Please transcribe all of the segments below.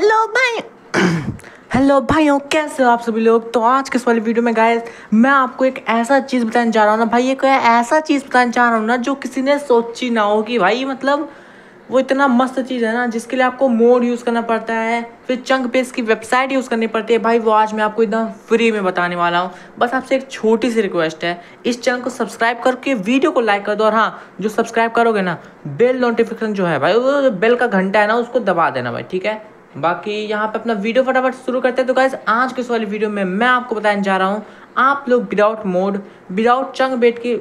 Hello भाई hello भाइयों, कैसे हो आप सभी लोग। तो आज के इस वाली वीडियो में गाइस मैं आपको एक ऐसा चीज़ बताने जा रहा हूँ ना भाई, एक ऐसा चीज़ बताने जा रहा हूँ ना जो किसी ने सोची ना हो कि भाई मतलब वो इतना मस्त चीज़ है ना जिसके लिए आपको मोड यूज़ करना पड़ता है, फिर चंक पेज की वेबसाइट यूज़ करनी पड़ती है। भाई वो आज मैं आपको एकदम फ्री में बताने वाला हूँ। बस आपसे एक छोटी सी रिक्वेस्ट है, इस चैनल को सब्सक्राइब करके वीडियो को लाइक कर दो। और हाँ, जो सब्सक्राइब करोगे ना, बेल नोटिफिकेशन जो है भाई, वो बेल का घंटा है ना, उसको दबा देना भाई, ठीक है। बाकी यहाँ पे अपना वीडियो फटाफट शुरू करते हैं। तो गाइस आज के इस वाली वीडियो में मैं आपको बताने जा रहा हूँ, आप लोग without mode, without chunk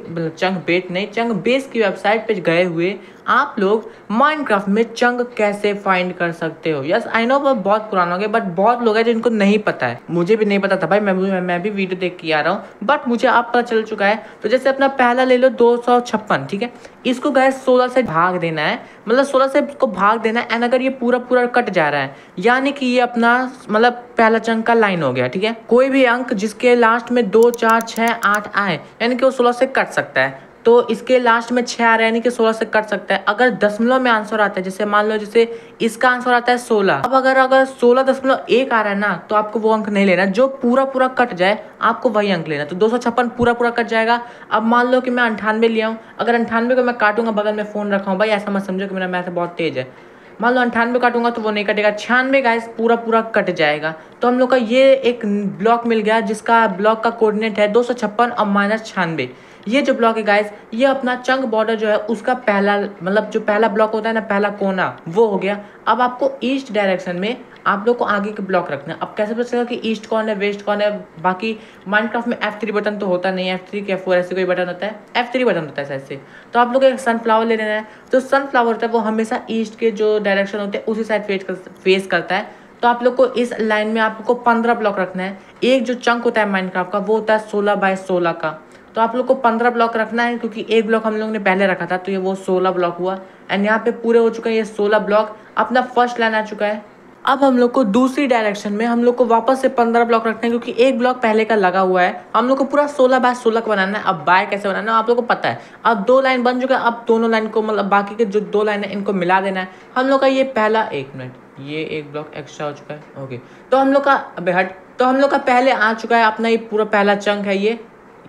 base की वेबसाइट पे गए हुए आप लोग माइनक्राफ्ट में चंक कैसे फाइंड कर सकते हो। यस आई नो वो बहुत पुराना हो गया, बट बहुत लोग हैं जिनको नहीं पता है। मुझे भी नहीं पता था भाई, मैं भी वीडियो देख के आ रहा हूँ, बट मुझे अब पता चल चुका है। तो जैसे अपना पहला ले लो 256, ठीक है। इसको गैस 16 से भाग देना है, मतलब 16 से इसको भाग देना है। एंड अगर ये पूरा पूरा कट जा रहा है, यानी कि ये अपना मतलब पहला चंक का लाइन हो गया, ठीक है। कोई भी अंक जिसके लास्ट में 2 4 6 8 आए, यानी कि वो 16 से कट सकता है। तो इसके लास्ट में 6 आ रहा है, यानी कि 16 से कट सकता है। अगर दशमलव में आंसर आता है, जैसे मान लो जैसे इसका आंसर आता है 16, अब अगर 16.1 आ रहा है ना, तो आपको वो अंक नहीं लेना। जो पूरा पूरा कट जाए आपको वही अंक लेना। तो 256 पूरा पूरा कट जाएगा। अब मान लो कि मैं 98 लिया हूँ, अगर 98 को मैं काटूंगा, बगल में फ़ोन रखा हूँ भाई, ऐसा मत समझो कि मेरा मैथ बहुत तेज है। मान लो 98 काटूंगा तो वो नहीं कटेगा, 96 गाइस पूरा पूरा कट जाएगा। तो हम लोग का ये एक ब्लॉक मिल गया जिसका ब्लॉक का कोऑर्डिनेट है 256 और -96। ये जो ब्लॉक है गाइस, ये अपना चंक बॉर्डर जो है उसका पहला मतलब जो पहला ब्लॉक होता है ना, पहला कोना, वो हो गया। अब आपको ईस्ट डायरेक्शन में आप लोग को आगे के ब्लॉक रखना है। अब कैसे पता चलेगा कि ईस्ट कौन है वेस्ट कौन है। बाकी माइनक्राफ्ट में F3 बटन तो होता नहीं है, F3 के F4 ऐसे कोई बटन होता है, F3 बटन होता है ऐसे। तो आप लोग एक सनफ्लावर ले लेना है। तो सनफ्लावर होता है वो हमेशा ईस्ट के जो डायरेक्शन होते हैं उसी साइड फेस करता है। तो आप लोग को इस लाइन में आपको 15 ब्लॉक रखना है। एक जो चंक होता है माइनक्राफ्ट का वो होता है 16x16 का। तो आप लोग को 15 ब्लॉक रखना है, क्योंकि एक ब्लॉक हम लोग ने पहले रखा था, तो ये वो 16 ब्लॉक हुआ। एंड यहाँ पे पूरे हो चुके हैं ये 16 ब्लॉक। अपना फर्स्ट लाइन आ चुका है। अब हम लोग को दूसरी डायरेक्शन में हम लोग को वापस से 15 ब्लॉक रखना है, क्योंकि एक ब्लॉक पहले का लगा हुआ है। हम लोग को पूरा 16x16 का बनाना है। अब बाय कैसे बनाना है आप लोग को पता है। अब 2 लाइन बन चुका है। अब दोनों लाइन को मतलब बाकी के जो 2 लाइन है इनको मिला देना है। हम लोग का ये पहला, 1 मिनट, ये एक ब्लॉक एक्स्ट्रा हो चुका है, ओके। तो हम लोग का तो हम लोग का पहले आ चुका है अपना ये पूरा पहला चंक है, ये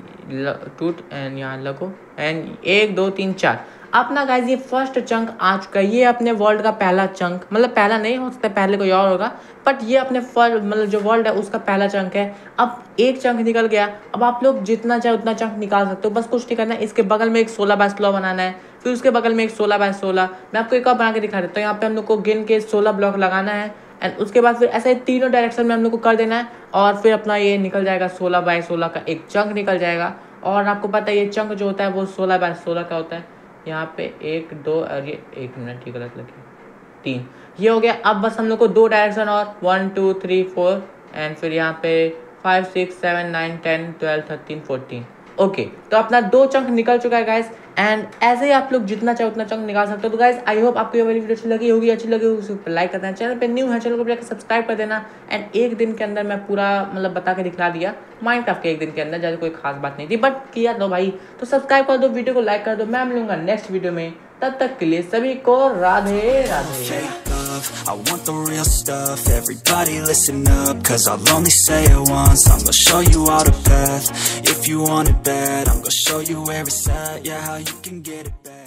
टूट एंड यहाँ लगो एंड 1 2 3 4 अपना गाइज ये फर्स्ट चंक आ चुका है। ये अपने वर्ल्ड का पहला चंक, मतलब पहला नहीं हो सकता, पहले कोई और होगा, बट ये अपने फर्स्ट मतलब जो वर्ल्ड है उसका पहला चंक है। अब एक चंक निकल गया। अब आप लोग जितना चाहे उतना चंक निकाल सकते हो, बस कुछ नहीं करना है। इसके बगल में एक 16x16 बनाना है, फिर उसके बगल में एक 16x16। मैं आपको एक और बना के दिखा देता हूँ। यहाँ पे हम लोग को गिन के 16 ब्लॉक लगाना है। एंड उसके बाद फिर ऐसे तीनों डायरेक्शन में हम लोग को कर देना है। और फिर अपना ये निकल जाएगा 16x16 का एक चंक निकल जाएगा। और आपको पता है ये चंक जो होता है वो 16x16 का होता है। यहाँ पे 1 2 और ये 1 मिनट, ये गलत लगी, 3, ये हो गया। अब बस हम लोग को 2 डायरेक्शन और 1 2 3 4 एंड फिर यहाँ पे 5 6 7 9 10 12 13 14, ओके। तो अपना 2 चंक निकल चुका है गाइस। एंड ऐसे ही आप लोग जितना चाहे उतना चंक निकाल सकते हो। तो गाइस आई होप आपको ये वाली वीडियो अच्छी लगी होगी लाइक कर देना। चैनल पे न्यू है, चैनल को जाकर सब्सक्राइब कर देना। एंड एक दिन के अंदर मैं पूरा मतलब बता के दिखला दिया माइनक्राफ्ट के, एक दिन के अंदर, ज़्यादा कोई खास बात नहीं थी, बट किया दो भाई। तो सब्सक्राइब कर दो, वीडियो को लाइक कर दो। मैं मिलूंगा नेक्स्ट वीडियो में, तब तक के लिए सभी को Radhe Radhe. I want the real stuff, everybody listen up, cause I'll only say it once, I'm gonna show you all the path. If you want it bad, I'm gonna show you where it's at, yeah, how you can get it back.